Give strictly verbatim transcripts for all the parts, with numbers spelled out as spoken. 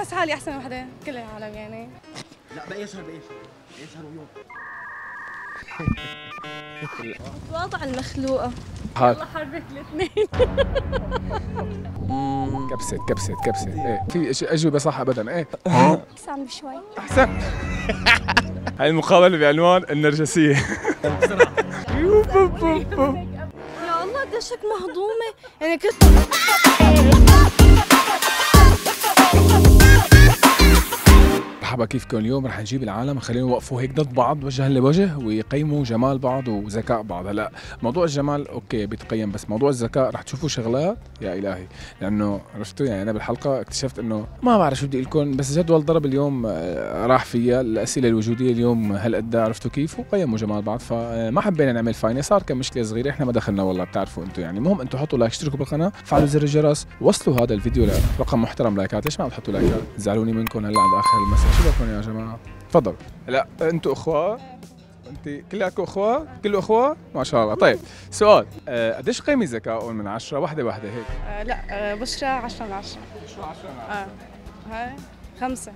بحس حالي احسن وحده كل العالم يعني. لا باي شهر باي باي شهر ويوم. الوضع المخلوقه حال الله حربك الاثنين. كبسة كبسة كبسة ايه في أج- أجوبة صح ابدا ايه بس عم بشوي. احسن. هاي المقابلة بعنوان النرجسية. يا الله قديشك مهضومه يعني كنت مرحبا، كيفكم؟ اليوم رح نجيب العالم خلينا يوقفوا هيك ضد بعض وجها لوجه ويقيموا جمال بعض وذكاء بعض. هلا موضوع الجمال اوكي بيتقيم، بس موضوع الذكاء رح تشوفوا شغلات يا الهي، لانه عرفتوا يعني انا بالحلقه اكتشفت انه ما بعرف شو بدي اقول لكم، بس جدول ضرب اليوم آه، راح فيها الاسئله الوجوديه اليوم هالقد عرفتوا كيف وقيموا جمال بعض، فما حبينا نعمل فاينه، صار كم مشكله صغيره احنا ما دخلنا والله بتعرفوا انتم يعني. المهم انتم حطوا لايك، اشتركوا بالقناه، فعلوا زر الجرس، وصلوا هذا الفيديو لرقم محترم لايكات. ليش ما عم تحطوا لايكات؟ زعلوني منكم هلا عند اخر المساء. شو بدكم يا جماعه؟ تفضل. لا انتوا اخوه، انت كلكم اخوه، كله اخوه ما شاء الله. طيب سؤال، آه، قديش قيمة ذكائهم من عشرة؟ وحده وحده هيك. آه لا آه بشرى عشرة من عشرة. شو عشرة من اه هاي خمسة.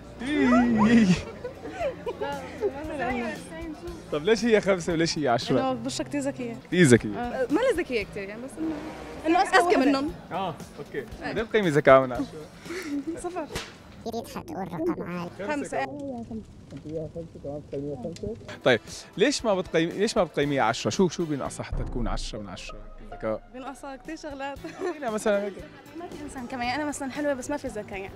طب ليش هي خمسة وليش هي عشرة؟ انه بشرى كثير ذكية. كثير ذكية. آه ما لي ذكية كثير يعني، بس انه انه اذكى منهم. اه اوكي. قديش قيمة ذكاء من عشرة؟ صفر. حتقول رقم عالي. خمسة. طيب ليش ما بتقيم ليش ما بتقيميها عشرة؟ شو شو بينقصها حتى تكون عشرة من عشرة الذكاء؟ بينقصها كثير شغلات. اعطينا مثلا هيك. ما في انسان كمان يعني، انا مثلا حلوه بس ما في ذكاء يعني.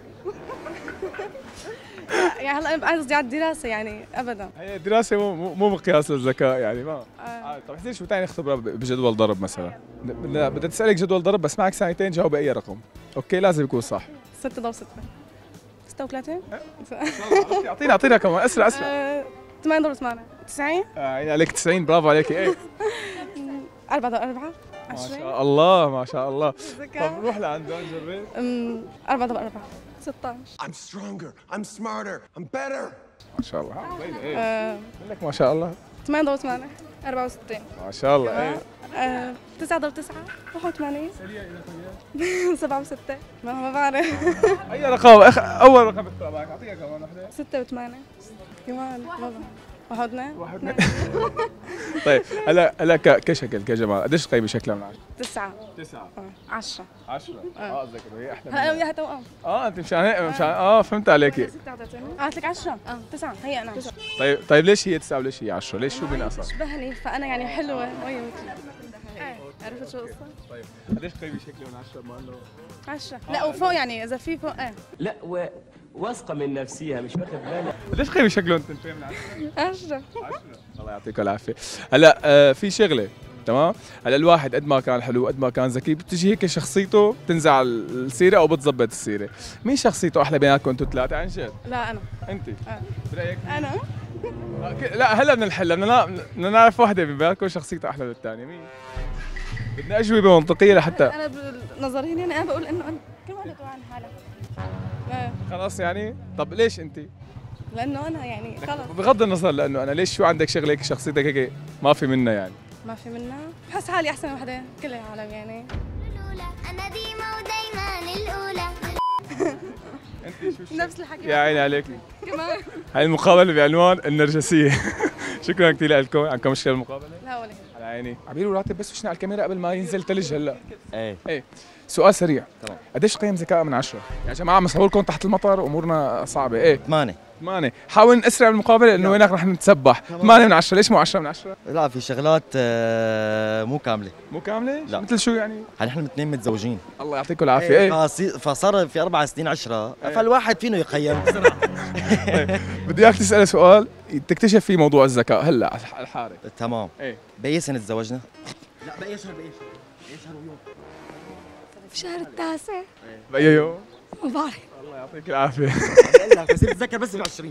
يعني هلا انا قصدي على الدراسه يعني ابدا. هي الدراسة مو مو مو مقياس للذكاء يعني ما. آه. آه. طب احكي لي شو ثاني اختبار بجدول ضرب مثلا؟ لا بدي اسالك جدول ضرب بس معك ثانيتين جاوبي اي رقم. اوكي لازم يكون صح. ستة ضرب ستة. ستة وثلاثين. اعطينا اعطينا كمان اسرع اسرع. آه، ثمانية ضرب ثمانية. تسعين. آه يعني عليك تسعين، برافو عليك. ايه أربعة ضرب أربعة. ما عشرين. شاء الله ما شاء الله. ذكاء. طب نروح لعنده نجرب. أمم، أربعة ضرب أربعة. ستة عشر. I'm stronger, I'm smarter, I'm better. ما شاء الله. ها، باينة، ايه آه، بقول لك ما شاء الله. ثمانية ضرب ثمانية. أربعة وستين. ما شاء الله. ايه آه، تسعة ضرب تسعة. واحد وثمانين. سبعة وستة. ما ما بعرف. اي رقم أخ... اول رقم بيطلع معك اعطيها كمان وحده. ستة وثمانية. كمان والله. واحد واثنين. واحد اثنين. طيب هلا هلا ك- كشكل كجمال قديش قيمة شكلها من عشرة؟ تسعة. تسعة. آه، عشرة. عشرة. اه قصدك انه هي احلى هلا أنا منها. وياها توأم. اه انت مشان هيك مشان اه فهمت عليكي. ستة أعطيتني. قالت لك عشرة. اه تسعة. هي أنا. طيب طيب ليش هي تسعة وليش هي عشرة؟ ليش شو بينقصها؟ تشبهني فأنا يعني حلوة وهي مثلي. إيه، عرفت شو القصة؟ طيب قديش قيمة شكلها من عشرة بما انه عشرة. لا وفوق يعني إذا في فوق إيه. لا و... واثقه من نفسها مش واخد بالها. قديش قيمة شكلهم تنتين من عشرة؟ عشرة. عشرة. الله يعطيك العافية. هلا آه في شغلة تمام، هلا الواحد قد ما كان حلو قد ما كان ذكي بتجي هيك شخصيته بتنزع السيرة او بتظبط السيرة. مين شخصيته احلى بيناتكم انتم ثلاثة عن جد؟ لا أنا. انت آه. برأيك؟ أنا. آه، ك- لا هلا بدنا نحل بدنا بدنا نعرف وحدة ببالكم شخصيتها احلى من الثانية، مين؟ بدنا اجوبة منطقية لحتى أنا بنظريا يعني أنا بقول إنه أنا كل واحدة تقول عن حالها. إيه. خلاص يعني. طب ليش انت؟ لأنه أنا يعني خلص بغض النظر لانه انا ليش شو عندك شغله هيك شخصيتك هيك ما في منها يعني؟ ما في منها. بحس حالي أحسن وحدة كل العالم يعني. الأولى أنا ديما ودايما الأولى. انت شو الشيء؟ نفس الحكي. يا عيني عليك. كمان. هاي المقابله بعنوان النرجسيه. شكرا كثير لكم. عندكم مشكله المقابله؟ لا ولا. على عيني. عبير وراتب بس وشنا على الكاميرا قبل ما ينزل ثلج هلا. ايه ايه سؤال سريع. تمام. قديش قيم ذكاء من عشرة؟ يا جماعه مسحوا لكم تحت المطر امورنا صعبه. ايه ثمانية. ثمانية. حاول نسرع بالمقابله لانه وينك رح نتسبح. ثمانية من عشرة. ليش مو عشرة من عشرة؟ لا في شغلات آه، مو كاملة. مو كامله؟ لا. مثل شو يعني؟ هل نحن الاثنين متزوجين؟ الله يعطيكم العافيه. ايه فصي- فصار في أربع سنين عشرة إيه. فالواحد فينه يقيم بسرعة. بدي اياك تسال سؤال تكتشف فيه موضوع الذكاء هلا على الحارة. تمام. ايه بأي سنة تزوجنا؟ لا باي شهر باي شهر باي شهر ويوم. في شهر التاسع. باي يوم؟ ما بعرف. الله يعطيك العافيه. لا بس بتذكر بس ب عشرين.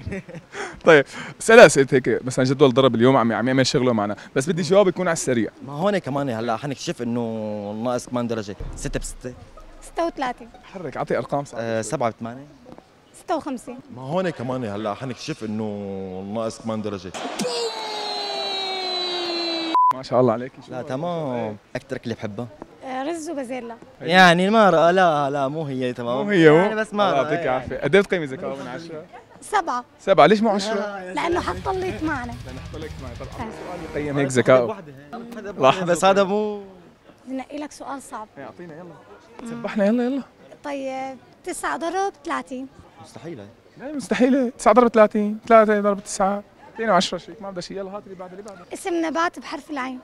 طيب اسالها اسئله هيك مثلا جدول ضرب اليوم عم عم يعمل شغله معنا بس بدي جواب يكون على السريع. ما هون كمان هلا حنكشف انه ناقص كمان درجة. ستة بستة. ستة وثلاثين. حرك اعطي ارقام صعبه. آه، سبعة بثمانية. ستة وخمسين. ما هون كمان هلا حنكشف انه ناقص كمان درجه. ما شاء الله عليك. لا تمام. اكثر كلي بحبها. رز وبازيلا. يعني ما لا لا مو هي تمام. مو هي مو يعني بس ما الله يعطيك العافيه. قد ايه بتقيمي ذكاء من عشرة؟ سبعة. سبعة. ليش مو عشرة؟ لأنه حطليت معنا. لأنه حطلك معي. طب أول سؤال يقيم هيك ذكاء. واحدة بس هذا مو. ننقي لك سؤال صعب. اعطينا يلا. سبحنا يلا يلا. طيب تسعة ضرب ثلاثين. مستحيل هي. لا مستحيلة. تسعة ضرب ثلاثين، ثلاثة ضرب تسعة، اثنين وعشرة شيك ما بدها شيء. يلا هات اللي بعده اللي بعده. اسم نبات بحرف العين.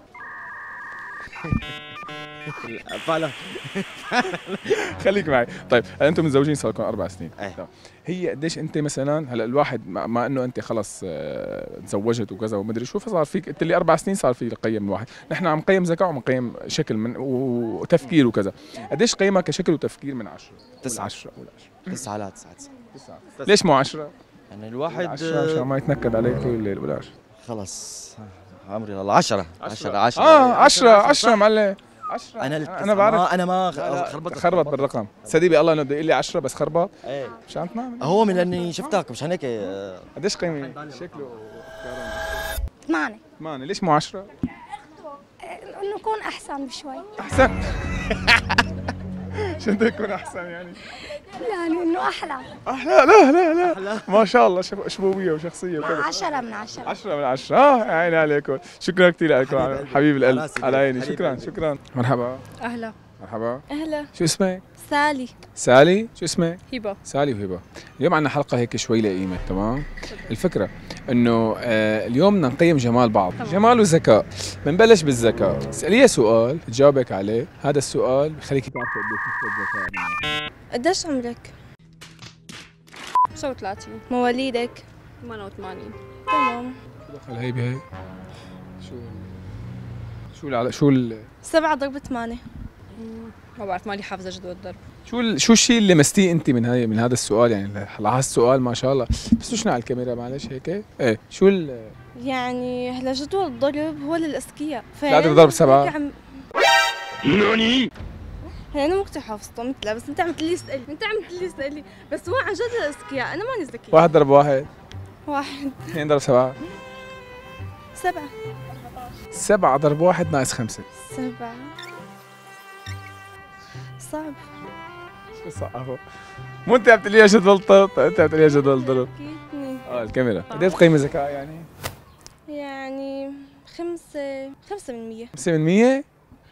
فعلا. خليك معي. طيب انتم متزوجين صار لكم اربع سنين. ايه. هي قديش انت مثلا هلا الواحد مع, مع انه انت خلص اه تزوجت وكذا ومدري شو فصار فيك انت اللي اربع سنين صار في قيم الواحد. نحن عم نقيم ذكاء وعم نقيم شكل من وتفكير وكذا. قديش قيمها كشكل وتفكير من عشرة؟ تسعة. عشرة ولا عشرة. تسعة لا تسعة تسعة. ليش مو عشرة؟ يعني الواحد عشرة عشان ما يتنكد عليك طول الليل ولا عشرة. خلص عمري والله عشرة. عشرة عشرة. اه عشرة عشرة معلم. عشرة. انا انا بعرف. انا ما خربط خربط بالرقم. صديقي الله انه بده يقول لي عشرة بس خربط. ايه مشان تنام. هو من لاني شفتك مش هيك. قديش قيمة شكله؟ ثمانية. ثمانية. ليش مو عشرة؟ انه يكون احسن بشوي. احسن. شو بده يكون احسن يعني؟ يعني انه احلى. احلى. لا لا لا ما شاء الله شبوبيه وشخصيه وكذا. عشرة من عشرة. عشرة من عشرة. اه يا عيني عليكم. شكرا كثير لكم حبيب القلب. على عيني. شكرا شكرا. مرحبا. أهلا. مرحبا. أهلا. شو اسمك؟ سالي. سالي. شو اسمك؟ هبة. سالي وهبة. اليوم عندنا حلقة هيك شوي لقيمة. تمام؟ الفكرة انه آه اليوم بدنا نقيم جمال بعض. طبعا. جمال وذكاء. بنبلش بالذكاء. اسأليها سؤال تجاوبك عليه، هذا السؤال بخليك تعرفي قديش نسبة ذكاء. قديش عمرك؟ خمسة وثلاثين. مواليدك؟ ثمانية وثمانين. تمام. شو دخل هي بهي؟ شو شو العل... شو ال... سبعة ضرب ثمانية. ما بعرف مالي حافظة جدول الضرب. شو ال... شو الشيء اللي لمستيه انت من هاي من هذا السؤال يعني على هالسؤال ما شاء الله. بس شو على الكاميرا معلش هيك؟ ايه شو ال... يعني هلا جدول الضرب هو للاذكياء. لا ضرب سبعة. عم... نوني. هي انا مو كثير حافظته مثلها بس انت عم تقلي اسالي، انت عم تقلي اسالي، بس هو عن جد للاذكياء، انا ماني ذكية. واحد ضرب واحد. واحد. اثنين ضرب سبعة. سبعة. سبعة ضرب واحد ناقص خمسة. سبعة. صعب. شو صعب؟ مو انت عم تقولي جدول ضرب، انت عم تقولي جدول ضرب. اه الكاميرا. قد ايه بتقيمي ذكاء يعني؟ يعني خمسة خمسة من مية. خمسة من مية؟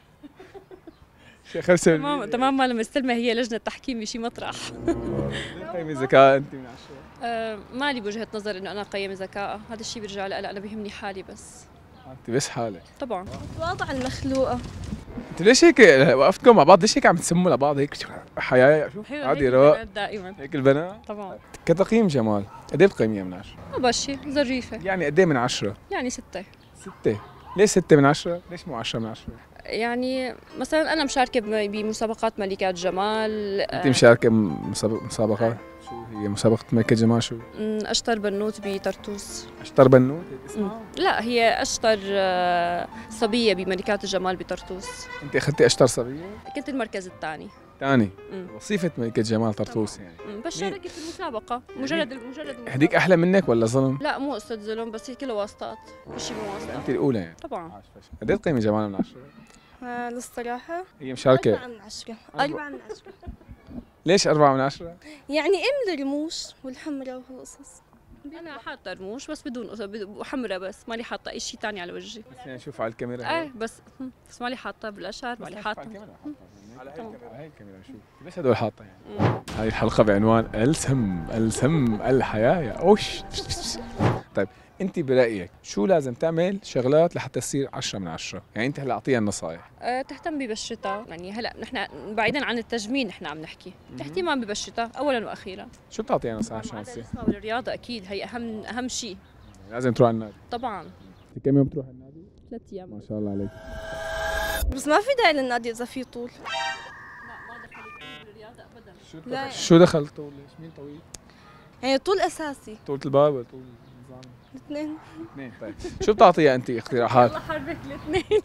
شي خمسة من تمام مية. تمام ما لما استلمها هي لجنة تحكيم بشي مطرح. بتقيمي ذكاء انت من عشرة؟ أه مالي بوجهة نظر انه انا اقيم ذكاء، هذا الشيء بيرجع لها، انا بيهمني حالي بس. انت بس حالك. طبعا. الوضع المخلوقة. انتوا ليش هيك وقفتكم مع بعض؟ ليش هيك عم تسموا لبعض هيك حياة؟ شو؟ عادي رواق. دائما. هيك البنات؟ طبعا. كتقييم جمال، قد ايه بتقيميها من عشرة؟ ما بشي ظريفة. يعني قد ايه من عشرة؟ يعني ستة. ستة. ليش ستة من عشرة؟ ليش مو عشرة من عشرة؟ يعني مثلا انا مشاركة بمسابقات ملكات جمال. انت مشاركة مسابقات؟ شو هي مسابقة ملكة جمال شو؟ اشطر بنوت بطرطوس. اشطر بنوت اسمها؟ لا هي اشطر صبية بملكات الجمال بطرطوس. انت اخذتي اشطر صبية؟ كنت المركز الثاني. ثاني؟ وصيفة ملكة جمال طرطوس يعني. بس شاركت في المسابقة مجرد مجرد هديك احلى منك ولا ظلم؟ لا مو قصة ظلم بس هي كلها واسطات، مش شيء مو واسطة. انت الاولى يعني. طبعا. قد ايه تقيمي جمال من عشرة؟ آه للصراحة هي مشاركة أربعة من عشرة. أربعة من عشرة. ليش أربعة من عشرة؟ يعني ام الرموش والحمراء وهالقصص. أنا حاطة رموش بس بدون وحمراء بس، مالي حاطة أي شيء ثاني على وجهي. بس يعني شوف على الكاميرا. ايه بس بس مالي حاطة بالأشعار، مالي حاطة. على هاي الكاميرا، هاي الكاميرا شوف ليش هدول حاطة يعني؟ هاي الحلقة بعنوان السم السم الحياة يا اوش. طيب انت برأيك شو لازم تعمل شغلات لحتى تصير عشرة من عشرة؟ يعني انت هلا اعطيها النصائح. أه تهتم ببشرتها، يعني هلا نحن بعيدا عن التجميل نحن عم نحكي، اهتمام ببشرتها اولا واخيرا. شو بتعطيها نصائح عشان تصير؟ والرياضة اكيد هي اهم اهم شيء. لازم تروح على النادي. طبعا. انت كم يوم بتروح على النادي؟ ثلاث ايام. ما شاء الله عليك. بس ما في داعي للنادي اذا في طول. لا ما دخل طول بالرياضة ابدا. شو لا. شو دخل طول؟ مين طويل؟ يعني طول اساسي. طولة الباب ولا طول النظام؟ الاثنين. الاثنين. طيب شو بتعطيها انت اقتراحات؟ الله حربك الاثنين.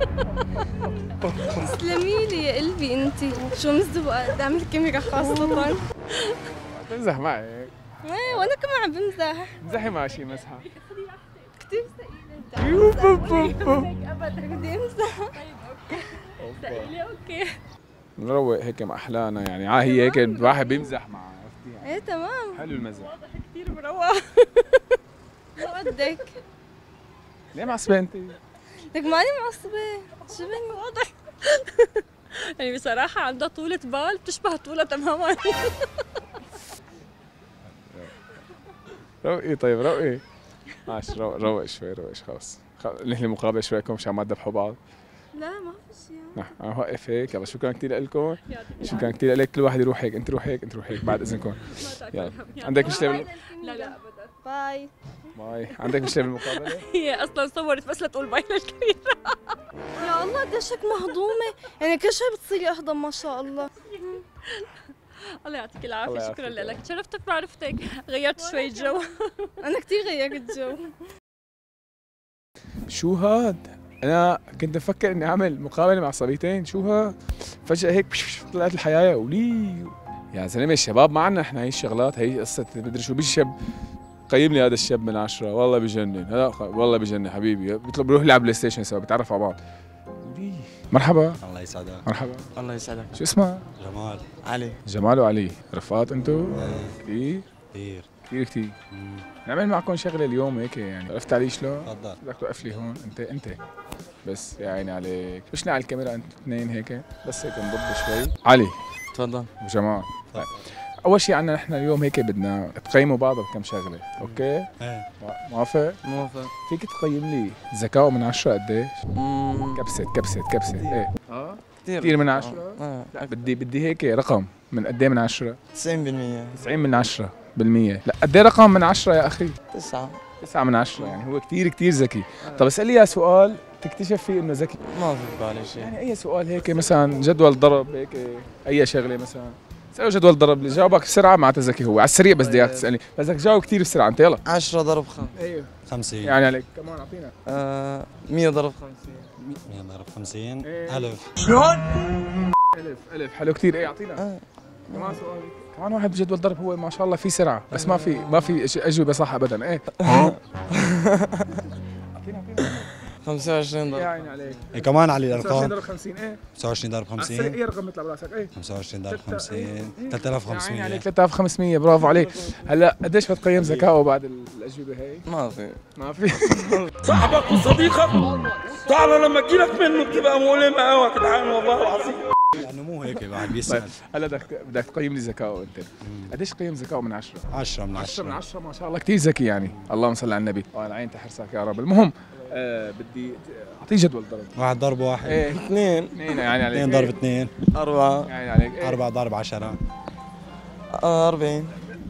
تسلمي لي يا قلبي انت، شو مزوقه قدام الكاميرا خاصة. بمزح معك. ايه وانا كمان عم بمزح. امزحي مع شي مزحة. كثير ثقيلة انت. ابدا بدي امزح. سألي اوكي. نروق هيك مع احلانا يعني، ع هي هيك الواحد بيمزح معها، عرفتي؟ ايه تمام. حلو المزح. واضح كثير مروق. شو بدك؟ ليه معصبة انت؟ لك ماني معصبة، شو بدك؟ واضح. يعني بصراحة عندها طولة بال بتشبه طولة تماما. روقي طيب روقي. ماشي روق روق شوي روق خلص. نحن مقابلة شويكم مشان ما تذبحوا بعض. لا ما في شيء. نعم انا هوقف هيك. يلا شكرا كثير لكم. شكرا كثير لك. كل واحد يروح هيك، انت روح هيك، انت روح هيك بعد اذنكم. يلا عندك مشكلة بال... لا لا ابدا. باي. باي. عندك مشكلة بالمقابلة؟ هي اصلا صورت بس لتقول باي للكبيرة. يا الله قديش هيك مهضومة، يعني كل شوي بتصيري اهضم ما شاء الله. الله يعطيك العافية، شكرا لك، تشرفت بمعرفتك، غيرت شوي جو. أنا كثير غيرت جو. شو هاد؟ أنا كنت مفكر إني أعمل مقابلة مع صبيتين، شو هاد؟ فجأة هيك طلعت الحياة ولي يا زلمة الشباب ما عنا إحنا هي الشغلات، هي قصة مدري شو بيجي شاب قيم لي هذا الشاب من عشرة، والله بجنن، هذا والله بجنن حبيبي، بيطلب بيروح يلعب بلاي ستيشن سوا، بيتعرف على بعض. مرحبا. الله يسعدك. مرحبا. الله يسعدك. شو اسمك؟ جمال. علي. جمال وعلي، رفقات انتو؟ كثير؟ كثير. كثير كثير. نعمل معكم شغله اليوم هيك يعني، عرفت علي شلون؟ تفضل. بدك توقف لي هون، انت انت بس يا عيني عليك، فشنا على الكاميرا انتوا اثنين هيك، بس هيك نضب شوي. علي. تفضل. وجمال. طيب. اول شيء عندنا نحن اليوم هيك بدنا تقيموا بعض بكم شغله، اوكي؟ ايه. موافق؟ موافق. فيك تقيم لي ذكائه من عشرة قديش؟ كبسة كبسة كبسة، ايه؟ اه كثير كثير من عشرة؟ اه لا بدي بدي هيك رقم من قد ايه من عشرة؟ تسعين بالمية. تسعين من عشرة بالمية، لا قد ايه رقم من عشرة يا اخي؟ تسعة. تسعة من عشرة، يعني هو كثير كثير ذكي. طب اسألي اياه سؤال تكتشف فيه انه ذكي. ما في بالي شيء. يعني اي سؤال هيك مثلا جدول ضرب هيك اي شغله مثلا، اسأله جدول ضرب اللي جاوبك بسرعة معناته ذكي هو، على السريع بس بدي اياك تسألني، بس بدك تجاوب كثير بسرعة انت يلا. عشرة ضرب خمسة. ايوه. خمسين. يعني عليك كمان اعطينا. آه مية ضرب خمسين. مية ضرب خمسين. إيه. ألف. شلون؟ ألف ألف حلو كثير، ايه اعطينا. آه. كمان سؤال، كمان واحد بجدول ضرب هو ما شاء الله في سرعة، بس ما في ما في أجوبة صح أبدا، ايه. اعطينا اعطينا. خمسة وعشرين ضرب. يا عيني عليك. إيه كمان علي الأرقام. خمسة وعشرين الأرقام. ضرب خمسين ايه. خمسة وعشرين ضرب خمسين. اي رقم بيطلع براسك ايه. خمسة وعشرين ضرب ستة- خمسين. إيه. ثلاثة آلاف يا عيني وخمسمية. عليك ثلاثة آلاف وخمسمية، برافو عليك. هلا قديش بتقيم ذكائه بعد الأجوبة هي؟ ما في. ما في. صاحبك وصديقك تعال لما تجيلك منه بتبقى مؤلمة قوي يا جدعان والله العظيم. يعني مو هيك الواحد بيسأل. هلا بدك بدك تقيم لي ذكائه انت. قديش قيم ذكائه من عشرة؟ عشرة من عشرة من عشرة. عشرة ما شاء الله كثير ذكي يعني، اللهم صل على النبي. وعلى عين تحرسك يا رب. المهم آه بدي اعطيه جدول ضرب. واحد ضرب واحد. ايه اثنين. اثنين يعني عليك. اثنين ضرب اثنين. أربعة. يعني عليك. إيه؟ أربعة ضرب عشرة. أربعين.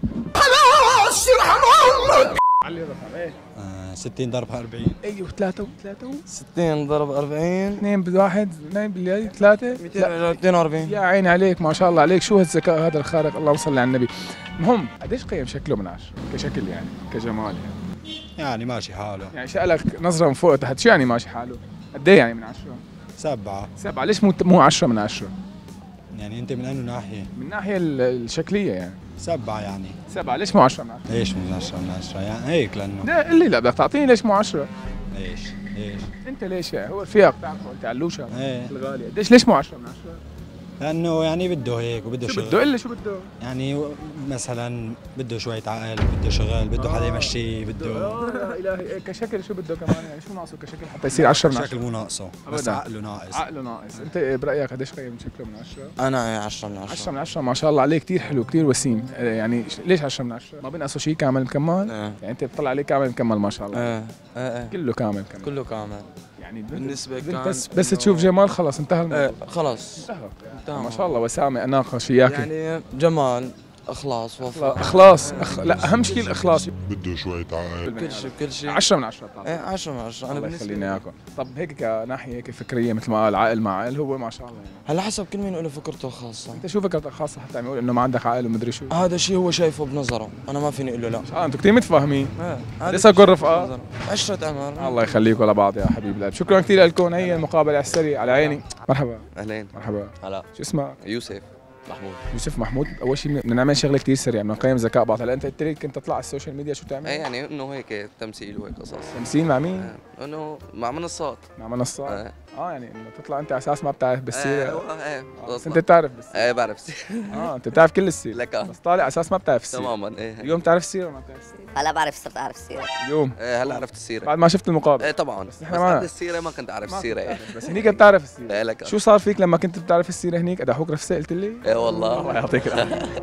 خلاص يرحم امك. علي الرقم ايه. آه ستين ضرب أربعين. ايوه ثلاثة وثلاثة. ستين ضرب أربعين. اثنين بالواحد، اثنين باليد، ثلاثة. مئتين وأربعين. يا عيني عليك ما شاء الله عليك، شو هالذكاء هذا الخارق، اللهم صل على النبي. المهم قديش قيم شكله من عشرة كشكل يعني كجمال يعني؟ يعني ماشي حاله. يعني سألك نظرة من فوق تحت، شو يعني ماشي حاله؟ قد ايه يعني من عشرة؟ سبعة. سبعة، ليش مو مو عشرة من عشرة؟ يعني أنت من أنه ناحية؟ من الناحية ال- الشكلية يعني. سبعة يعني. سبعة، ليش مو عشرة من عشرة؟ ليش من عشرة من عشرة؟ يعني هيك لأنه. لا قل لي، لا بدك تعطيني ليش مو عشرة؟ ليش؟ ليش؟ انت ليش يعني؟ هو الفياق بتعرفه انت علوشة ايه. الغالية، قديش ليش مو عشرة من عشرة؟ لأنه يعني بده هيك وبده شو شغل. بده؟ قل لي شو بده؟ يعني مثلا بده شوية عقل، بده شغل، بده حدا يمشيه، بده. اه يا الهي، إيه كشكل شو بده كمان يعني، شو ناقصه كشكل حتى يصير عشرة من عشرة؟ شكل مو ناقصه، بس أبداً. عقله ناقص. عقله ناقص. انت إيه برأيك قديش قيم شكله من عشرة؟ أنا عشرة من عشرة. عشرة من عشرة ما شاء الله عليه، كثير حلو كثير وسيم. آه، يعني ش- ليش عشرة من عشرة؟ ما بينقصه شيء، كامل مكمل؟ ايه. يعني انت بتطلع عليه كامل مكمل ما شاء الله. ايه ايه كله كامل كامل. كله كامل. يعني بالنسبة بنت كان بس بس إنه- تشوف جمال خلص انتهى الموضوع. ايه خلص. انتهى. ما شاء الله وسامة، أناقة، شياكة. يعني جمال، اخلاص، وفاء. اخلاص أخ... لا اهم شيء الاخلاص. بده شوية عقل. كل شيء كل شيء. عشرة من عشرة طبعا. ايه عشرة من عشرة. انا الله بالنسبة يخلينا لي اياكم. طب هيك كناحية هيك فكرية مثل ما قال عقل مع عقل، هو ما شاء الله يعني. هلا حسب كل مين له فكرته الخاصة. انت شو فكرتك الخاصة حتى عم يقول انه ما عندك عقل ومدري شو؟ هذا شيء هو شايفه بنظره، انا ما فيني اقول له لا. اه انتوا كثير متفاهمين. ايه هذا لسه شيء اقول رفقة. بنظره. عشرة امر. الله يخليكم لبعض يا حبيب القلب. شكرا كثير لكم. هي المقابلة على السريع على عيني. مرحبا. اهلين. مرحبا. هلا. شو اسمك؟ يوسف محمود. يوسف محمود. اول شيء بدنا نعمل شغله كثير سريعه، بدنا نقيم ذكاء بعض. هلا انت قلت لي كنت تطلع على السوشيال ميديا، شو تعمل؟ ايه يعني انه هيك تمثيل وهيك قصص. تمثيل مع مين؟ ايه انه مع منصات. مع منصات؟ ايه. اه يعني انه تطلع انت على اساس ما بتعرف بالسيره. ايوه ايه بس انت بتعرف بالسيره. ايه بعرف السيره. اه انت بتعرف كل السيره. لك اه بس طالع على اساس ما بتعرف السيره. تماما ايه. اليوم بتعرف السيره ولا ما بتعرف السيره؟ هلا بعرف صرت اعرف السيره. اليوم ايه هلا عرفت السيره بعد ما شفت المقابله. ايه طبعا بس بس, نحن بس ما قبل السيره ما كنت اعرف السيره ايه. بس هنيك بتعرف السيره. ايه لك شو صار فيك لما كنت بتعرف السيره هنيك؟ ادحوك رفسه قلت لي؟ ايه والله. الله يعطيك العافيه.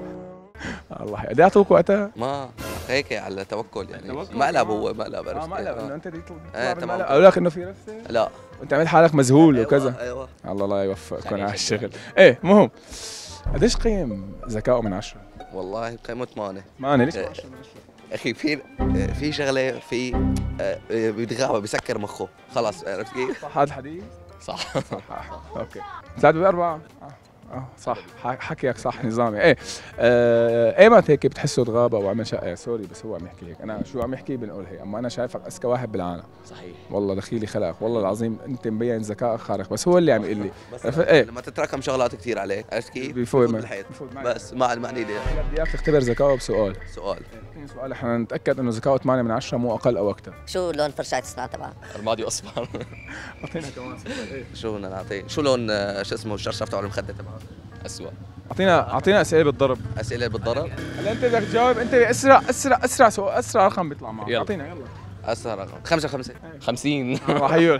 الله قد ايه اعطوك وقتها؟ ما هيك على توكل يعني توكل. مقلب هو مقلب اه عرفت مقلب إيه؟ انه انت بدك ايه تطلع تمام. قالوا لك انه في رفسه؟ لا وانت عملت حالك مذهول أيوة وكذا. ايوه الله لا يوفقكم على الشغل. ايه مهم. قديش قيم ذكائه من عشرة؟ والله قيمة ثمانية. ثمانية ليش إيه. مو عشرة من عشرة؟ اخي في في شغله في آه، بيتغابى بيسكر مخه خلاص عرفت كيف؟ صح هذا الحديث؟ صح صح اوكي ثلاثة بأربعة اه اه صح ح- حكيك صح نظامي ايه آه، ايمت هيك بتحسه تغابى وعمل شقه سوري بس هو عم يحكي هيك انا شو عم يحكي بنقول هيك اما انا شايفك اذكى واحد بالعالم صحيح والله دخيلي خلقك والله العظيم انت مبين ذكائك خارق بس هو اللي عم يقول لي بس عرفت؟ ايه لما تتراكم شغلات كثير عليك عرفت كيف؟ بيفوت معي. بالحيط بيفوت معي. بس مع المعني لي هلا بدي اياك تختبر ذكائه بسؤال سؤال في سؤال احنا نتاكد انه ذكائه ثمانية من عشرة مو اقل او اكثر شو لون فرشاة السنان تبعك؟ رمادي اصفر اعطينا كمان سؤال ايه شو بدنا نعطيه؟ شو لون آه، شو اسمه الشرشف تبع المخده تبعه؟ اسود اعطينا اعطينا اسئله بالضرب اسئله بالضرب هلا انت بدك تجاوب انت اسرع اسرع اسرع سؤال اسرع رقم بيطلع معك يلا. اعطينا يلا اسرع رقم خمسة خمسة خمسين راح يقول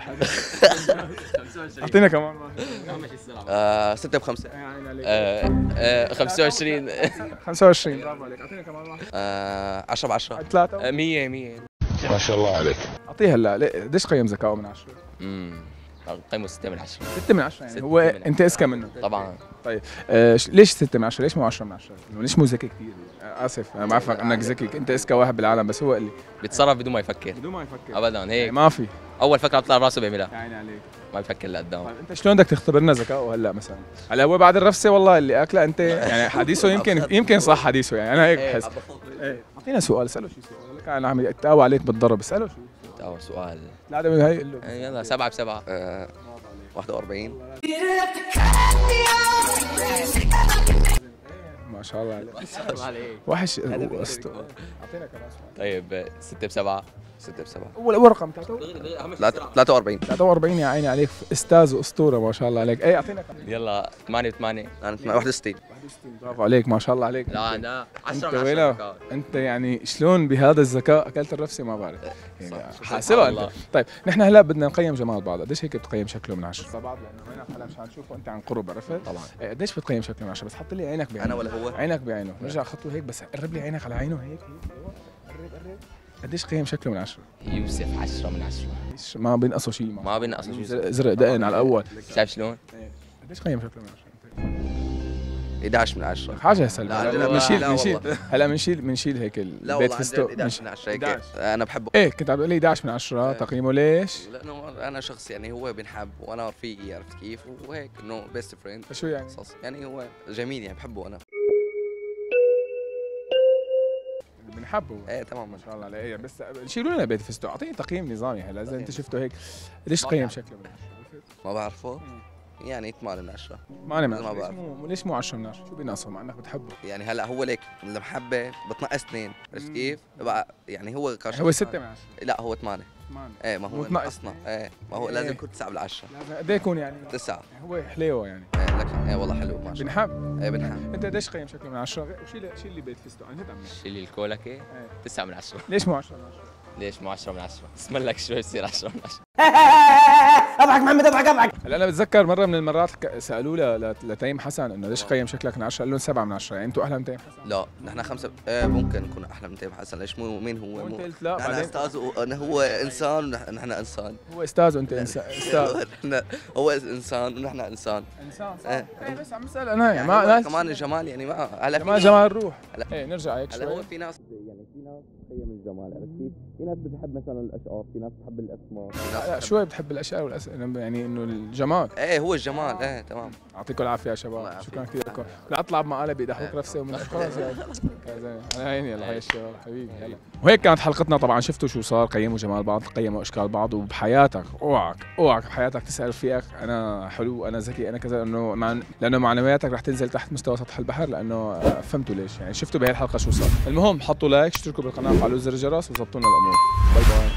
اعطينا كمان آه، ستة بخمسة يعني عليك آه، خمسة وعشرين خمسة وعشرين برافو عليك اعطينا كمان واحد آه، عشرة بعشرة ثلاثة مية مية ما شاء الله عليك اعطيه هلا ليه- قديش قيم ذكائه من عشرة؟ امم قيمه ستة من عشرة ستة من عشرة يعني ستة هو من انت اذكى منه طبعا طيب آه ش- ليش ستة من عشرة؟ ليش مو عشرة من عشرة؟ إنه ليش مو ذكي كثير؟ آه اسف انا بعرفك انك ذكي انت اذكى واحد بالعالم بس هو قال لي بيتصرف بدون ما يفكر بدون ما يفكر ابدا هيك ما في اول فكره بتطلع براسه بيعملها يا عيني عليك ما بيفكر لقدام طيب انت شلون بدك تختبرنا ذكائه هلا مثلا؟ هلا هو بعد الرفسه والله اللي اكله انت يعني حديثه يمكن يمكن صح حديثه يعني انا هيك بحس ايه اعطينا سؤال اساله شي سؤال لك انا عم يتقاوى عليك بالضرب اساله شو اول سؤال لا ده من هي قول له يلا سبعة بسبعة آه، واحد وأربعين ما شاء الله عليك ما شاء الله عليك وحش اسطى اعطينا كمان سؤال طيب ستة بسبعة ستة بسبعة اول اول رقم ثلاثة وأربعين ثلاثة وأربعين يا عيني عليك استاذ واسطوره ما شاء الله عليك ايه اعطينا كمان يلا ثمانية ثمانية أنا واحد وستين برافو عليك ما شاء الله عليك لا أنا انت عشرة من ويلا عشرة انت يعني شلون بهذا الذكاء اكلت الرفسه ما بعرف يعني صح. حاسبها الله. انت طيب نحن هلا بدنا نقيم جمال بعض قديش هيك بتقيم شكله من عشرة بعض لانه هنا هلا مش حنشوفه انت عن قرب عرفت طبعا إيه، قديش بتقيم شكله من عشرة بس حط لي عينك بعينه أنا ولا هو عينك بعينه نرجع خطوه هيك بس قرب لي عينك على عينه هيك هيك أيوة. قرب قرب قديش قيم شكله من عشرة يوسف عشرة من عشرة إيش ما بينقصوا شيء ما بينقص شيء زرق- زرق دقن على الاول شايف شلون؟ قديش قيم شكله من عشرة إحدى عشر من عشرة حاجه سلبيه لا، هلا لا، بنشيل لا بنشيل والله. هلا بنشيل بنشيل هيك لا البيت والله عن فستق جد إحدى عشر من عشرة هيك إحدى عشر. أنا بحبه ايه كنت عم تقول لي إحدى عشر من عشرة إيه. تقييمه ليش؟ لانه انا شخص يعني هو بنحب وانا رفيقي عرفت كيف وهيك انه بيست فريند شو يعني؟ يعني هو جميل يعني بحبه انا بنحبه ايه تمام ما شاء الله عليه إيه، بس شيلوا لنا بيت فستق اعطيني تقييم نظامي هلا اذا انت شفته هيك ليش قيم شكله من عشرة؟ ما بعرفه يعني ثمانية من عشرة ما انا ما ما ليش بعرف. مو ليش مو عشرة من عشرة؟ شو بينقصه مع انك بتحبه؟ يعني هلا هو ليك المحبه بتنقص اثنين عرفت كيف؟ بقى يعني هو كشخص هو ستة من عشرة لا هو ثمانية ثمانية ايه ما هو متنقص. نقصنا ايه ما هو إيه. لازم يكون تسعة بالعشرة لازم قد ايه يكون يعني؟ تسعة هو حليوه يعني ايه لك ايه والله حلو ما شاء الله بنحب ايه بنحب انت قديش قيم شكله من عشرة؟ وشيل شيل لي بيت فستق عن جد عم نحكي. شيلي الكولكة تسعة من عشرة ليش مو عشرة من عشرة؟ ليش مو عشرة من عشرة؟ اسم لك شوي بصير عشرة من عشرة اضحك محمد اضحك اضحك هلا انا بتذكر مره من المرات ك- سالوه ل- ل- لتيم حسن انه ليش قيم شكلك من عشرة؟ قال لهم سبعة من عشرة يعني انتوا احلى من تيم حسن لا نحن خمسة ايه ممكن نكون احلى من تيم حسن ليش مو مين هو وانت مو قلت لا نحن بعدين استاذ وانا هو انسان ونحن نحن انسان هو استاذ وانت انسان استاذ نحن هو انسان ونحن انسان انسان صح ايه. إيه بس عم اسال انا يعني يعني ما هو ناس كمان الجمال يعني ما هلا في جمال ناس- جمال الروح هلا ايه نرجع هيك هلا شوي هو في ناس يعني في ناس تقيم الجمال عرفت كيف؟ في ناس بتحب مثلا الاشقار، في ناس بتحب الاسمار، في ناس لا بتحب- شوي بتحب الاشياء والاسئله يعني انه الجمال ايه هو الجمال ايه تمام يعطيكم العافيه يا شباب الله شكرا يعافيك. كثير لكم لا اطلع بمقالب يضحوك رفسه ومن خلاص يعني يا زلمه على عيني يلا هاي الشباب حبيبي هلا وهيك كانت حلقتنا طبعا شفتوا شو صار قيموا جمال بعض قيموا اشكال بعض وبحياتك اوعك اوعك بحياتك تسال فيك انا حلو انا ذكي انا كذا انه مع لانه معنوياتك رح تنزل تحت مستوى سطح البحر لانه فهمتوا ليش يعني شفتوا بهي الحلقه شو صار المهم حطوا لايك اشتركوا بالقناه وفعلوا زر الجرس وظبطوا لنا الامور باي باي